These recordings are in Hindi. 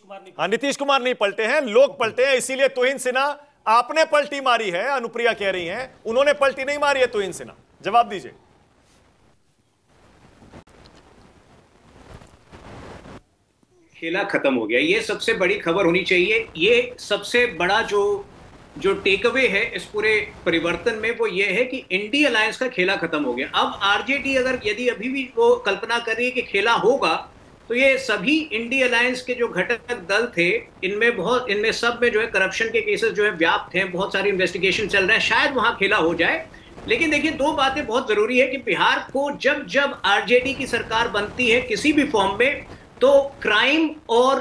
हाँ, नीतीश कुमार नहीं पलटे हैं, लोग पलटे हैं। इसीलिए तुहिन सिन्हा, आपने पलटी मारी है, अनुप्रिया कह रही हैं, उन्होंने पलटी नहीं मारी है। तुहिन सिन्हा, जवाब दीजिए। खेला खत्म हो गया, ये सबसे बड़ी खबर होनी चाहिए। ये सबसे बड़ा जो टेक अवे है इस पूरे परिवर्तन में, वो ये है कि इंडी अलायंस का खेला खत्म हो गया। अब आरजेडी अगर यदि अभी भी वो कल्पना कर रही है कि खेला होगा, तो ये सभी इंडी अलायंस के जो घटक दल थे, इनमें सब में जो है करप्शन के केसेस जो है व्याप्त हैं, बहुत सारी इन्वेस्टिगेशन चल रहे हैं, शायद वहां खेला हो जाए। लेकिन देखिए, दो बातें बहुत जरूरी है कि बिहार को जब जब आरजेडी की सरकार बनती है किसी भी फॉर्म में, तो क्राइम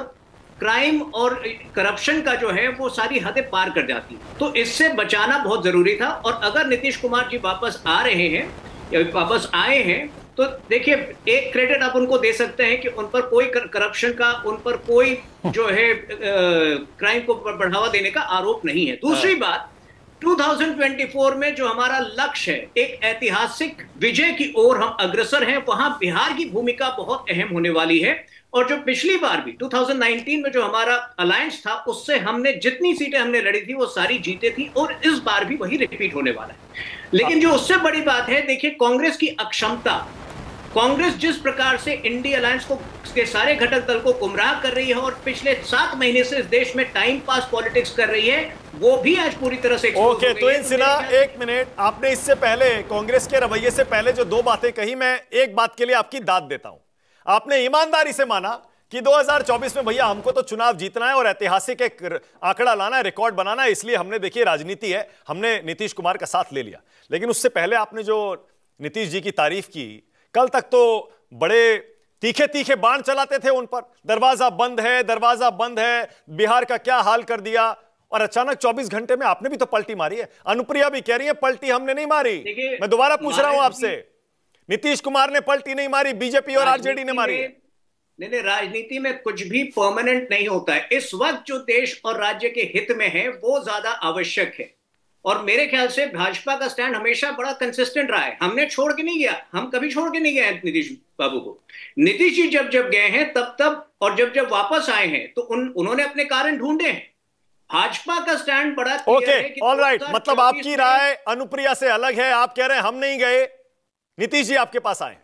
और करप्शन का जो है वो सारी हदें पार कर जाती है। तो इससे बचाना बहुत जरूरी था। और अगर नीतीश कुमार जी वापस आ रहे हैं या वापस आए हैं, तो देखिए, एक क्रेडिट आप उनको दे सकते हैं कि उन पर कोई करप्शन का, उन पर कोई जो है क्राइम को बढ़ावा देने का आरोप नहीं है। दूसरी बात, 2024 में जो हमारा लक्ष्य है, एक ऐतिहासिक विजय की ओर हम अग्रसर हैं, वहां बिहार की भूमिका बहुत अहम होने वाली है। और जो पिछली बार भी 2019 में जो हमारा अलायंस था, उससे हमने जितनी सीटें हमने लड़ी थी वो सारी जीते थी, और इस बार भी वही रिपीट होने वाला है। लेकिन जो उससे बड़ी बात है, देखिए, कांग्रेस की अक्षमता। कांग्रेस जिस प्रकार से इंडी अलायंस को के सारे घटक दल को गुमराह कर रही है और पिछले 7 महीने से इस देश में टाइम पास पॉलिटिक्स कर रही है, वो भी आज पूरी तरह से ओके। तुहिन सिन्हा, एक मिनट, आपने इससे पहले कांग्रेस के रवैये से पहले जो 2 बातें कही, मैं एक बात के लिए आपकी दाद देता हूं। आपने ईमानदारी से माना कि 2024 में भैया हमको तो चुनाव जीतना है और ऐतिहासिक एक आंकड़ा लाना है, रिकॉर्ड बनाना है, इसलिए हमने, देखिए राजनीति है, हमने नीतीश कुमार का साथ ले लिया। लेकिन उससे पहले आपने जो नीतीश जी की तारीफ की, कल तक तो बड़े तीखे तीखे बाण चलाते थे उन पर, दरवाजा बंद है, दरवाजा बंद है, बिहार का क्या हाल कर दिया, और अचानक 24 घंटे में आपने भी तो पलटी मारी है। अनुप्रिया भी कह रही है पलटी हमने नहीं मारी। मैं दोबारा पूछ रहा हूं आपसे, नीतीश कुमार ने पलटी नहीं मारी, बीजेपी और आरजेडी ने मारी है। नहीं, राजनीति में कुछ भी परमानेंट नहीं होता है। इस वक्त जो देश और राज्य के हित में है वो ज्यादा आवश्यक है, और मेरे ख्याल से भाजपा का स्टैंड हमेशा बड़ा कंसिस्टेंट रहा है। हमने छोड़ के नहीं गया, हम कभी छोड़ के नहीं गए नीतीश बाबू को। नीतीश जी जब जब गए हैं तब और जब जब वापस आए हैं, तो उन्होंने अपने कारण ढूंढे हैं। भाजपा का स्टैंड बड़ा क्लियर है कि ऑलराइट, मतलब आपकी राय अनुप्रिया से अलग है। आप कह रहे हैं हम नहीं गए, नीतीश जी आपके पास आए हैं।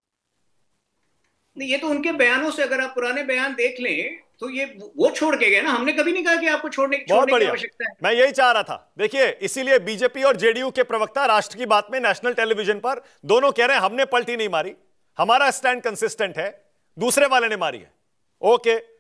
नहीं, ये तो उनके बयानों से, अगर आप पुराने बयान देख लें तो ये वो छोड़ के गए ना। हमने कभी नहीं कहा कि आपको छोड़ने की आवश्यकता है। मैं यही चाह रहा था। देखिए, इसीलिए बीजेपी और जेडीयू के प्रवक्ता राष्ट्र की बात में नेशनल टेलीविजन पर दोनों कह रहे हैं हमने पलटी नहीं मारी, हमारा स्टैंड कंसिस्टेंट है, दूसरे वाले ने मारी है। ओके।